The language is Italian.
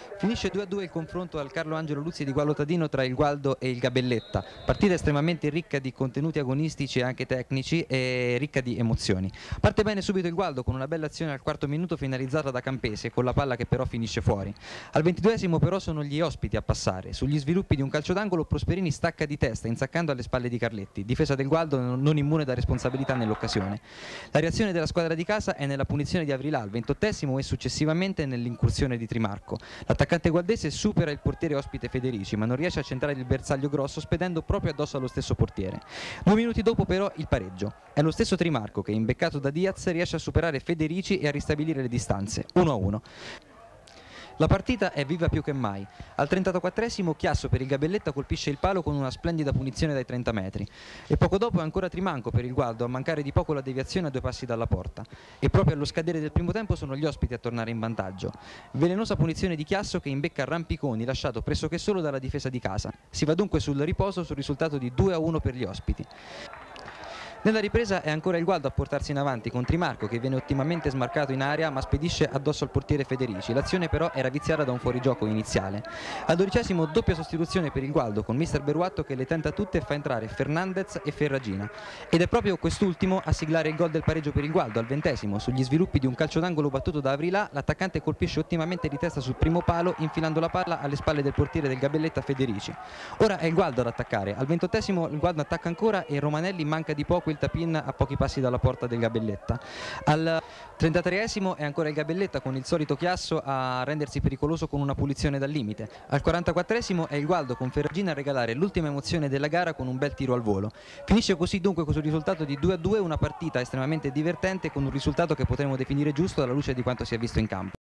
Finisce 2-2 il confronto al Carlo Angelo Luzzi di Gualotadino tra il Gualdo e il Gabelletta, partita estremamente ricca di contenuti agonistici e anche tecnici e ricca di emozioni. Parte bene subito il Gualdo con una bella azione al quarto minuto finalizzata da Campese, con la palla che però finisce fuori. Al 22esimo però sono gli ospiti a passare, sugli sviluppi di un calcio d'angolo Prosperini stacca di testa insaccando alle spalle di Carletti, difesa del Gualdo non immune da responsabilità nell'occasione. La reazione della squadra di casa è nella punizione di Avrilà al 28esimo e successivamente nell'incursione di Trimarco. L'attaccante gualdese supera il portiere ospite Federici, ma non riesce a centrare il bersaglio grosso spedendo proprio addosso allo stesso portiere. 2 minuti dopo però il pareggio. È lo stesso Trimarco che, imbeccato da Diaz, riesce a superare Federici e a ristabilire le distanze. 1-1. La partita è viva più che mai. Al 34esimo Chiasso per il Gabelletta colpisce il palo con una splendida punizione dai 30 metri. E poco dopo è ancora Trimanco per il Gualdo a mancare di poco la deviazione a 2 passi dalla porta. E proprio allo scadere del primo tempo sono gli ospiti a tornare in vantaggio. Velenosa punizione di Chiasso che imbecca Rampiconi lasciato pressoché solo dalla difesa di casa. Si va dunque sul riposo sul risultato di 2-1 per gli ospiti. Nella ripresa è ancora il Gualdo a portarsi in avanti con Trimarco che viene ottimamente smarcato in area ma spedisce addosso al portiere Federici. L'azione però era viziata da un fuorigioco iniziale. Al 12esimo doppia sostituzione per il Gualdo con mister Beruatto che le tenta tutte e fa entrare Fernandez e Ferragina. Ed è proprio quest'ultimo a siglare il gol del pareggio per il Gualdo al 20esimo. Sugli sviluppi di un calcio d'angolo battuto da Avrilà, l'attaccante colpisce ottimamente di testa sul primo palo infilando la palla alle spalle del portiere del Gabelletta Federici. Ora è il Gualdo ad attaccare. Al 28esimo il Gualdo attacca ancora e Romanelli manca di poco il tapin a pochi passi dalla porta del Gabelletta. Al 33esimo è ancora il Gabelletta con il solito Chiasso a rendersi pericoloso con una punizione dal limite. Al 44esimo è il Gualdo con Ferragina a regalare l'ultima emozione della gara con un bel tiro al volo. Finisce così dunque con il risultato di 2-2 una partita estremamente divertente con un risultato che potremmo definire giusto alla luce di quanto si è visto in campo.